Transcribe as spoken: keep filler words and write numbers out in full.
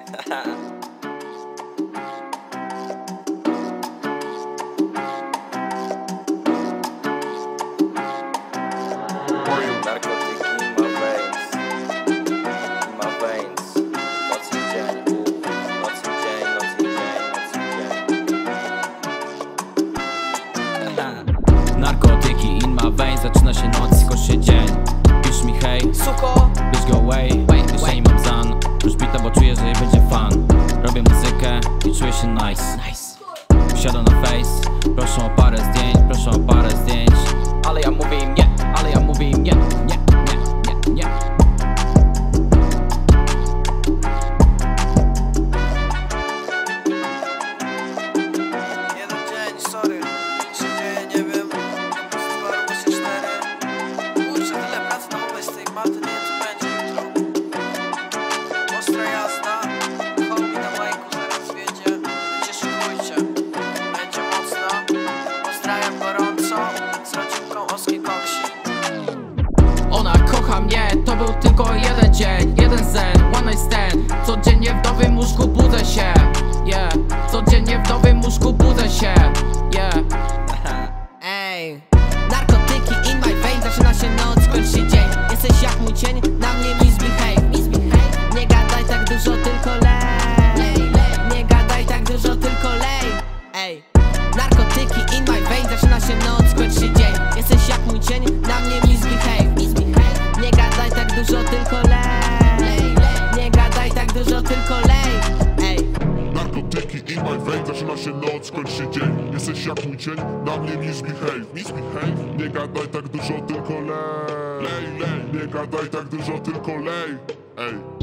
Narkotyki in my veins, in my veins. Noc i dzień, noc i dzień, noc i dzień, noc i dzień. Narkotyki in my veins, zaczyna się noc, kończy się dzień. Pisz mi hej, Suko, bitch go away, jeszcze nie mam zan. Już bita, bo czuję, że będzie fan. Robię muzykę i czuję się nice. Wsiadam na face, proszę o parę zdjęć, proszę o parę zdjęć. Ale ja mówię im nie, ale ja mówię im nie, nie, nie, nie, nie. jeden dzień, sorry. Co się dzieje, nie wiem. dwa dwadzieścia cztery. Kurczę, tyle pracy na moment z tej maty, nie wiem co będzie jutro. Ostra jazda. Homie na majku zaraz wiedzie. Będzie szykujcie. Będzie mocno. Pozdrawiam gorąco. Z rodzinką Oski Koksi. Ona kocha mnie, to był tylko jeden dzień, jeden sen, one night stand. Codziennie w nowym łóżku budzę się, yeah. Codziennie w nowym łóżku budzę się, yeah. Ej, narkotyki in my veins, zaczyna się noc, kończy się dzień. Jesteś jak mój cień, na mnie misbehave, misbehave. Nie gadaj tak dużo, tylko lej. Nie gadaj tak dużo, tylko lej. Ej, narkotyki in my veins, zaczyna się noc, kończy się dzień. Jesteś jak mój cień, na mnie misbehave, misbehave. Nie gadaj tak dużo, tylko lej. Nie gadaj tak dużo, tylko lej. Ej. Narkotyki in my veins, zaczyna się noc, kończy się dzień. Jesteś jak mój cień, na mnie misbehave, misbehave. Nie gadaj tak dużo, tylko lej. Lej, lej. Nie gadaj tak dużo, tylko lej. Ej.